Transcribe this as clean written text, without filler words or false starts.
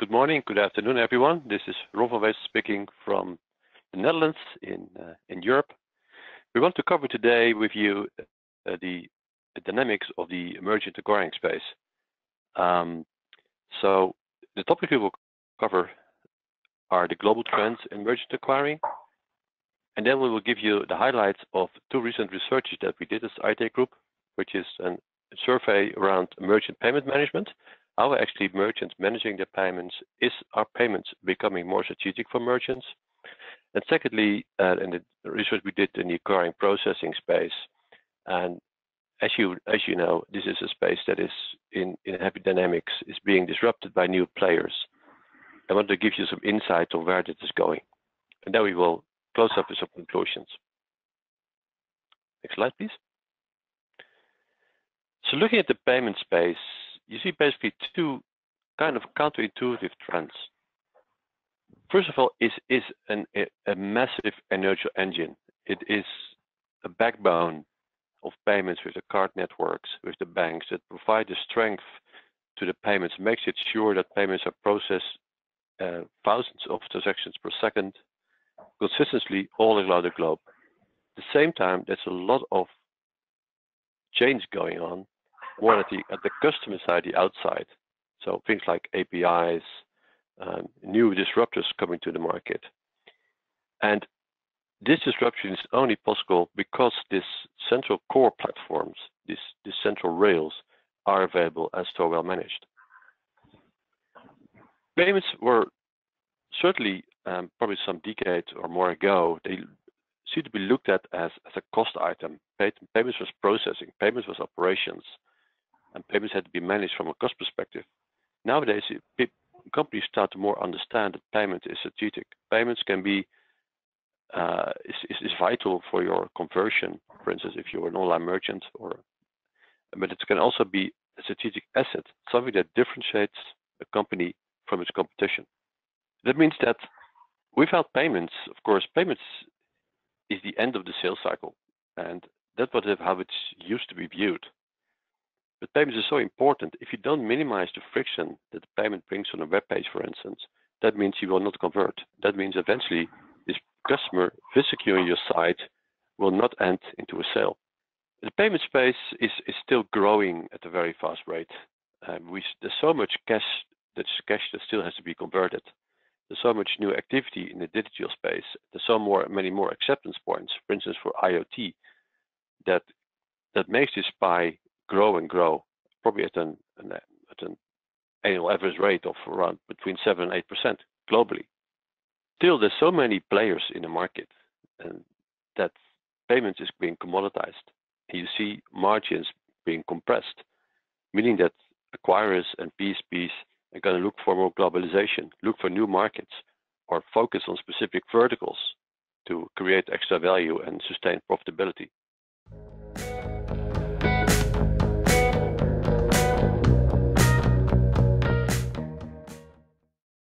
Good morning, good afternoon, everyone. This is Ron van Wees speaking from the Netherlands in Europe. We want to cover today with you the dynamics of the merchant acquiring space. So the topic we will cover are the global trends in merchant acquiring, and then we will give you the highlights of two recent researches that we did as IT Group, which is a survey around merchant payment management. How actually merchants managing their payments, is our payments becoming more strategic for merchants? And secondly, in the research we did in the acquiring processing space, and as you know, this is a space that is in heavy dynamics, is being disrupted by new players. I want to give you some insight on where this is going, and then we will close up with some conclusions. Next slide, please. So looking at the payment space, you see basically two kind of counterintuitive trends. First of all, it is a massive inertial engine. It is a backbone of payments with the card networks, with the banks that provide the strength to the payments, makes it sure that payments are processed thousands of transactions per second, consistently all around the globe. At the same time, there's a lot of change going on, more at the customer side, the outside. So things like APIs, new disruptors coming to the market. And this disruption is only possible because these central core platforms, these central rails, are available and so well managed. Payments were certainly, probably some decades or more ago, they seem to be looked at as a cost item. Payments was processing, payments was operations, and payments had to be managed from a cost perspective. Nowadays, companies start to more understand that payment is strategic. Payments can be is vital for your conversion. For instance, if you're an online merchant, but it can also be a strategic asset, something that differentiates a company from its competition. That means that without payments, of course, payments is the end of the sales cycle, and that was how it used to be viewed. But payments is so important. If you don't minimize the friction that the payment brings on a web page, for instance, that means you will not convert. That means eventually this customer visiting your site will not end into a sale. The payment space is still growing at a very fast rate. There's so much cash that still has to be converted. There's so much new activity in the digital space. There's many more acceptance points, for instance, for IoT, that makes this pie grow and grow, probably at an annual average rate of around between 7 and 8% globally. Still, there's so many players in the market, and that payments is being commoditized. You see margins being compressed, meaning that acquirers and PSPs are going to look for more globalization, look for new markets, or focus on specific verticals to create extra value and sustain profitability.